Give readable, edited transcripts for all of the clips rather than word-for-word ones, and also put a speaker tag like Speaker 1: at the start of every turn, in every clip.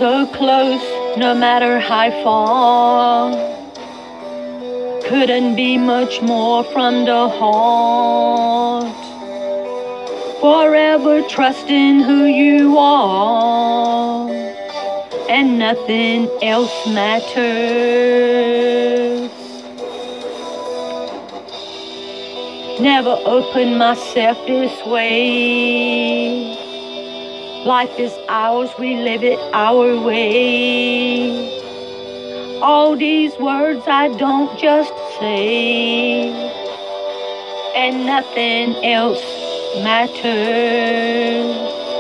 Speaker 1: So close, no matter how far. Couldn't be much more from the heart. Forever trusting who you are, and nothing else matters. Never opened myself this way. Life is ours, we live it our way. All these words I don't just say, and nothing else matters.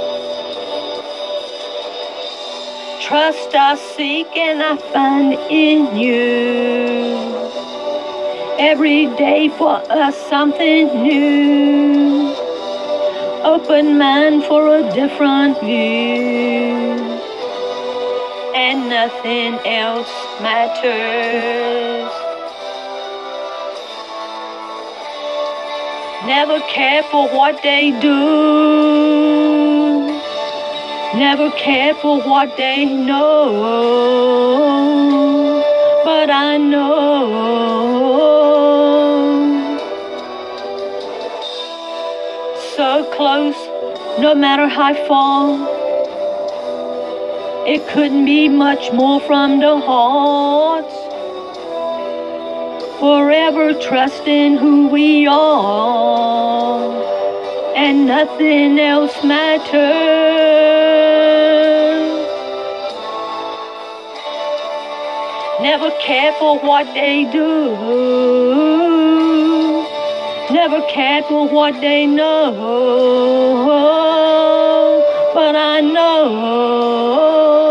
Speaker 1: Trust I seek and I find in you. Every day for us something new. Open mind for a different view, and nothing else matters. Never care for what they do. Never care for what they know. But I know so close, no matter how far. It couldn't be much more from the heart. Forever trusting who we are, and nothing else matters. Never care for what they do. Never cared for what they know. But I know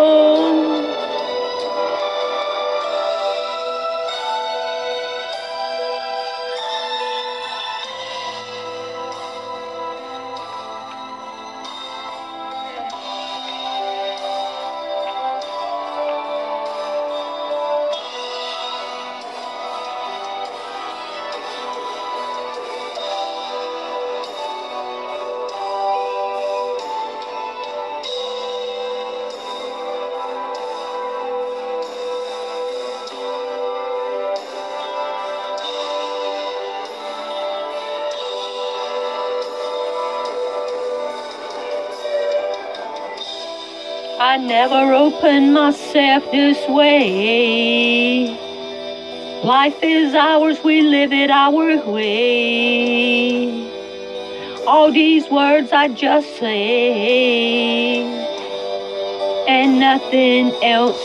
Speaker 1: I never opened myself this way. Life is ours, we live it our way. All these words I just say, and nothing else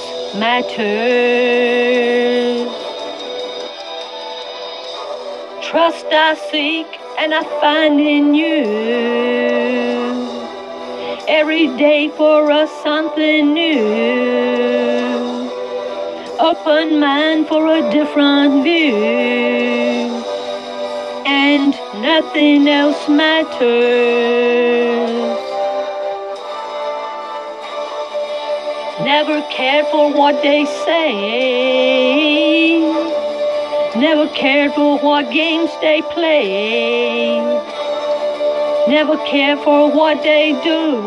Speaker 1: matters. Trust I seek and I find in you. Every day for us something new. Open mind for a different view, and nothing else matters. Never cared for what they say. Never cared for what games they play. Never care for what they do.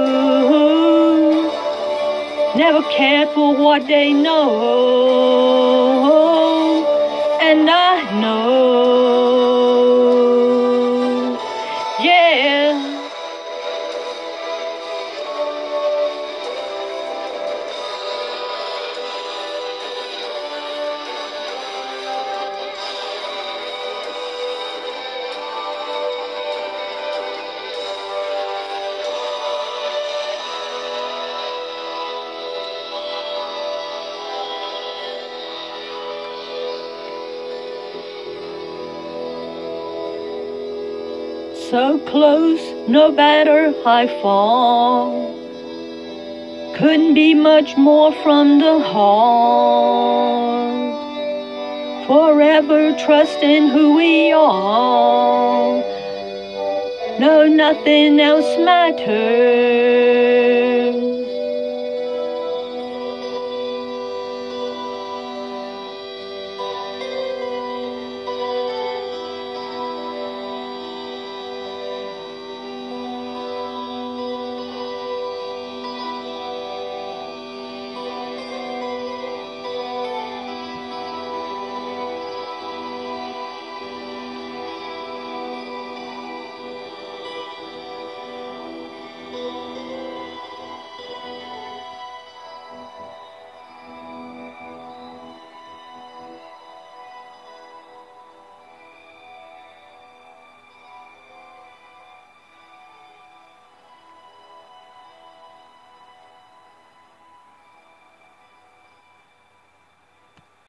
Speaker 1: Never cared for what they know. And I know, yeah. So close, no matter how far. Couldn't be much more from the heart. Forever trusting who we are. 'Cause no, nothing else matters. Never care for what they do. Never care for what they know. But I know so close, no matter how far. Couldn't be much more from the heart. Forever trusting who we are, and nothing else matters. Never care for what they do. Never care for what they know. But I know